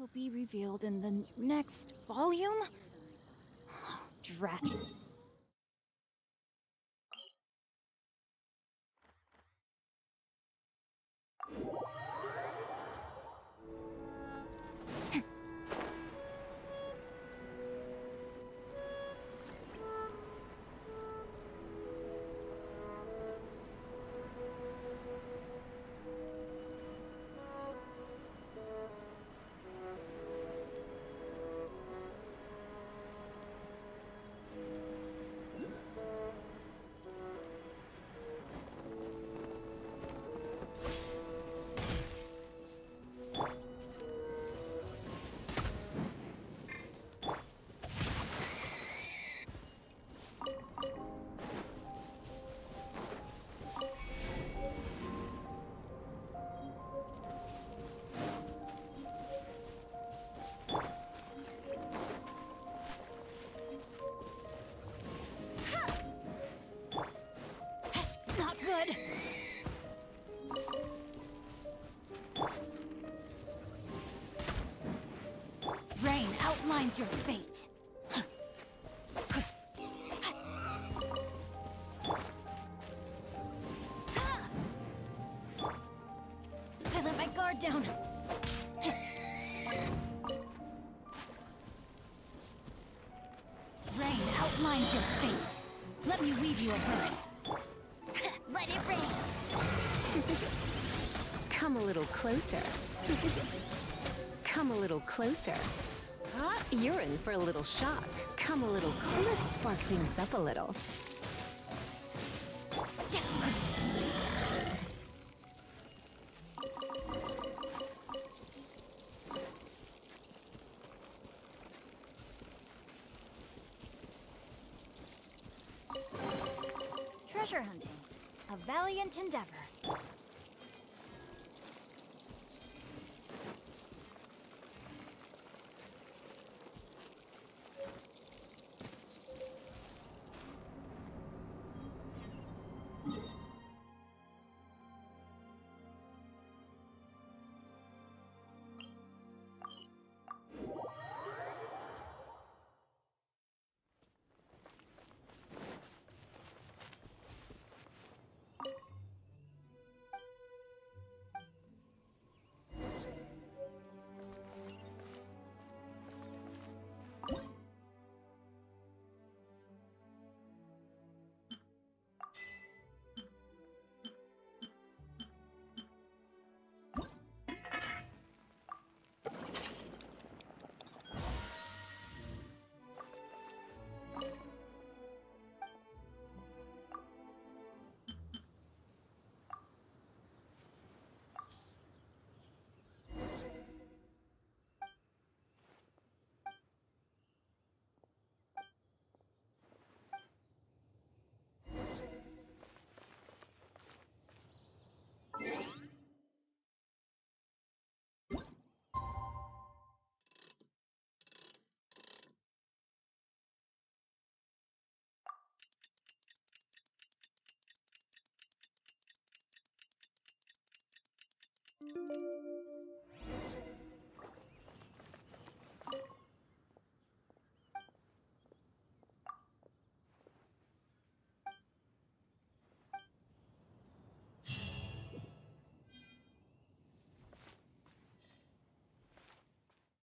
will be revealed in the next volume? Drat. Not good. Rain outlines your fate. I let my guard down. Rain outlines your fate. Let me weave you a verse. Let it rain! Come a little closer. Come a little closer. Huh? You're in for a little shock. Come a little closer. Let's spark things up a little. Treasure hunting. A valiant endeavor.